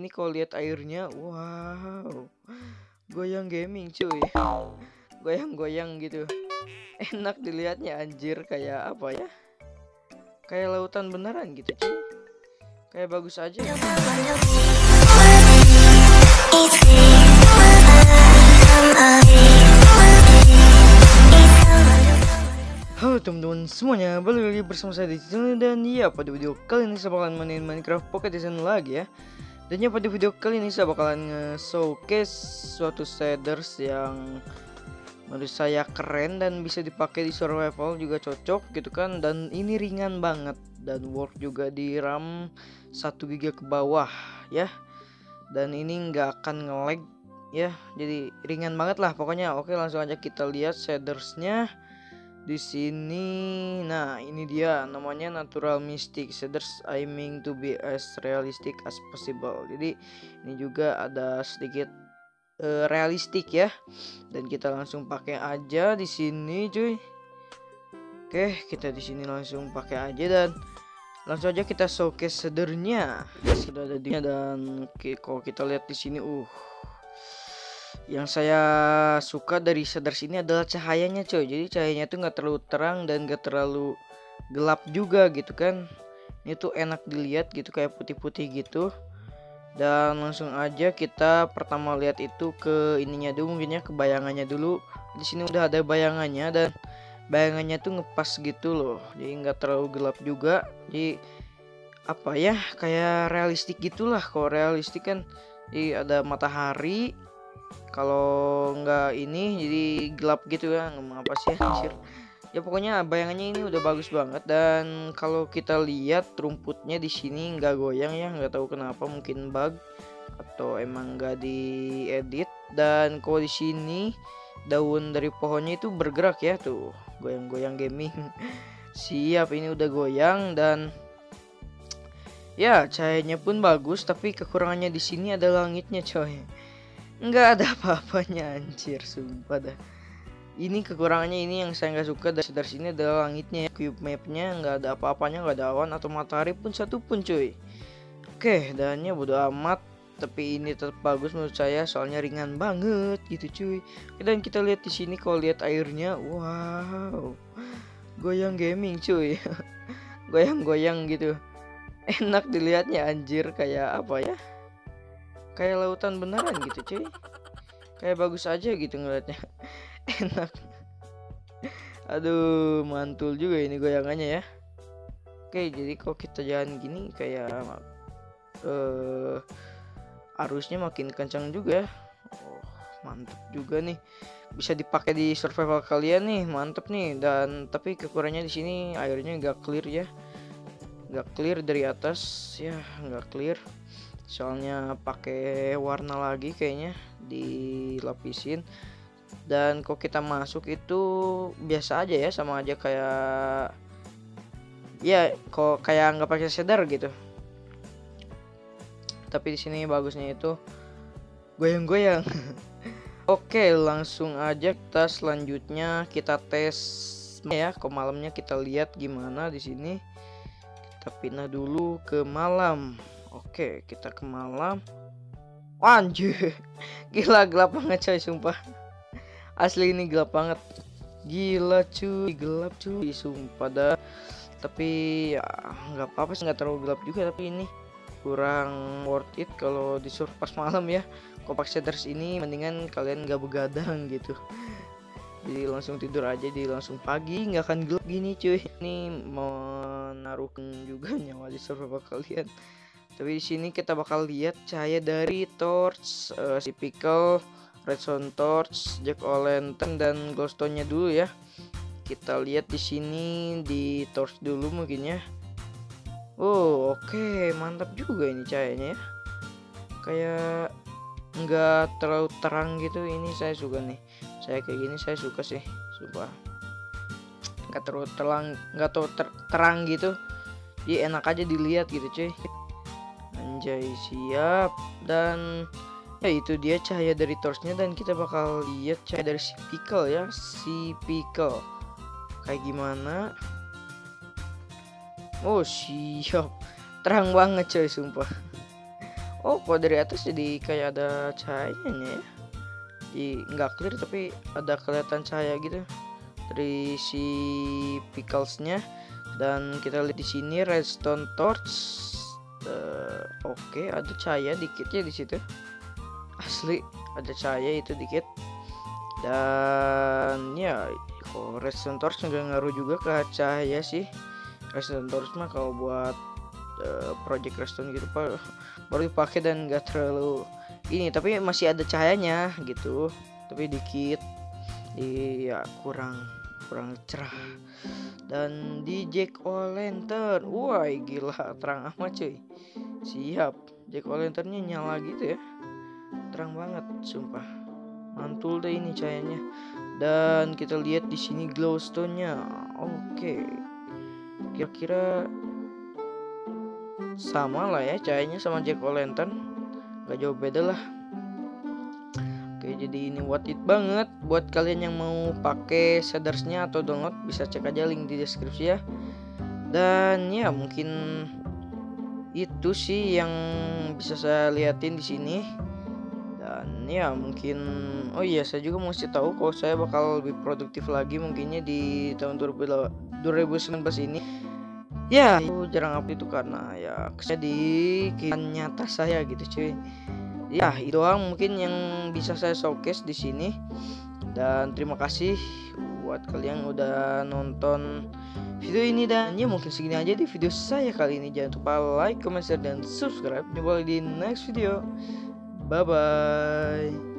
Ini kalau lihat airnya, wow, goyang gaming cuy, goyang-goyang gitu, enak dilihatnya anjir, kayak apa ya, kayak lautan beneran gitu cuy, kayak bagus aja. Halo teman-teman semuanya, balik lagi bersama saya di channel. Dan ya, pada video kali ini saya bakalan mainin Minecraft Pocket Edition lagi ya. Dan ya, pada video kali ini saya bakalan nge-showcase suatu shaders yang menurut saya keren dan bisa dipakai di survival juga cocok gitu kan. Dan ini ringan banget dan work juga di RAM 1 GB ke bawah ya. Dan ini nggak akan nge-lag ya, jadi ringan banget lah pokoknya. Oke, langsung aja kita lihat shadersnya di sini. Nah, ini dia namanya Natural Mystic Shaders, aiming to be as realistic as possible. Jadi ini juga ada sedikit realistik ya. Dan kita langsung pakai aja di sini cuy. Oke, kita di sini langsung pakai aja dan langsung aja kita showcase shadernya. Sudah ada dia. Dan kalau kita lihat di sini yang saya suka dari shaders ini adalah cahayanya coy. Jadi cahayanya tuh nggak terlalu terang dan nggak terlalu gelap juga gitu kan. Ini tuh enak dilihat gitu, kayak putih-putih gitu. Dan langsung aja kita pertama lihat itu ke ininya dulu, mungkin ya, ke bayangannya dulu. Di sini udah ada bayangannya dan bayangannya tuh ngepas gitu loh. Jadi nggak terlalu gelap juga. Jadi apa ya, kayak realistik gitulah. Kalau realistik kan jadi ada matahari. Kalau nggak ini jadi gelap gitu ya, ngomong apa sih anjir. Ya pokoknya bayangannya ini udah bagus banget. Dan kalau kita lihat rumputnya di sini nggak goyang ya, nggak tahu kenapa, mungkin bug atau emang nggak diedit. Dan kalau di sini daun dari pohonnya itu bergerak ya, tuh goyang-goyang gaming. Siap, ini udah goyang. Dan ya cahayanya pun bagus, tapi kekurangannya di sini ada langitnya coy. Nggak ada apa-apanya anjir, sumpah dah. Ini kekurangannya, ini yang saya nggak suka dari sini adalah langitnya ya. Cube mapnya nggak ada apa-apanya, nggak ada awan atau matahari pun satu pun cuy. Oke, dannya bodo amat, tapi ini tetap bagus menurut saya soalnya ringan banget gitu cuy. Dan kita lihat di sini, kalau lihat airnya, wow, goyang gaming cuy. Goyang-goyang gitu, enak dilihatnya anjir, kayak apa ya, kayak lautan beneran gitu cuy, kayak bagus aja gitu ngeliatnya. Enak, aduh mantul juga ini goyangannya ya. Oke, jadi kalau kita jalan gini kayak arusnya makin kencang juga ya. Mantap juga nih, bisa dipakai di survival kalian nih, mantep nih. Dan tapi kekurangannya di sini airnya nggak clear ya, nggak clear dari atas ya, nggak clear. Soalnya pakai warna lagi kayaknya, dilapisin. Dan kok kita masuk itu biasa aja ya, sama aja kayak ya, kok kayak nggak pakai shader gitu. Tapi di sini bagusnya itu goyang-goyang. Oke, langsung aja kita selanjutnya kita tes ya. Ke malamnya kita lihat gimana di sini. Kita pindah dulu ke malam. Oke, kita ke malam. Anjir, gila gelap banget coy, sumpah. Asli ini gelap banget. Gila cuy, gelap cuy, sumpah dah. Tapi ya nggak apa-apa sih, nggak terlalu gelap juga. Tapi ini kurang worth it kalau disuruh pas malam ya. Kopak shaders ini mendingan kalian nggak begadang gitu. Jadi langsung tidur aja, di langsung pagi, nggak akan gelap gini cuy. Ini menaruhkan juga nyawa di survival kalian. Tapi di sini kita bakal lihat cahaya dari torch, typical redstone torch, jack o' lantern dan glowstone-nya dulu ya. Kita lihat di sini di torch dulu mungkin ya. Oh, oke, mantap juga ini cahayanya ya. Kayak nggak terlalu terang gitu, ini saya suka nih. Saya kayak gini saya suka sih, sumpah. Nggak terlalu terang gitu. Jadi enak aja dilihat gitu cuy. Anjay, siap. Dan ya itu dia cahaya dari torchnya. Dan kita bakal lihat cahaya dari si pickle ya, si pickle kayak gimana. Oh siap, terang banget coy, sumpah. Oh, kalau dari atas jadi kayak ada cahayanya ya. Jadi nggak clear tapi ada kelihatan cahaya gitu dari si pixelsnya. Dan kita lihat di sini redstone torch. Oke, ada cahaya dikit ya di situ. Asli ada cahaya itu dikit. Dan ya, redstone torch nggak ngaruh juga ke cahaya sih. Redstone torch mah kalau buat project redstone gitu baru dipakai dan nggak terlalu ini, tapi masih ada cahayanya gitu, tapi dikit. Iya, kurang cerah. Dan di Jack o' lantern, wah gila terang amat cuy. Siap, Jack o' lanternnya nyala gitu ya, terang banget sumpah, mantul deh ini cahayanya. Dan kita lihat di sini glowstone-nya. Oke, kira-kira sama lah ya cahayanya sama Jack o' lantern, gak jauh beda lah. Oke, jadi ini worth it banget buat kalian yang mau pakai shadersnya atau download, bisa cek aja link di deskripsi ya. Dan ya mungkin itu sih yang bisa saya liatin di sini. Dan ya mungkin, oh iya, saya juga mesti tahu kalau saya bakal lebih produktif lagi mungkinnya di tahun 2019 ini. Ya, aku jarang update itu karena ya saya di kehidupan nyata saya gitu cuy. Ya, itu doang mungkin yang bisa saya showcase di sini. Dan terima kasih buat kalian yang udah nonton video ini. Dan ya mungkin segini aja di video saya kali ini. Jangan lupa like, comment, share, dan subscribe. Jumpa lagi di next video. Bye bye.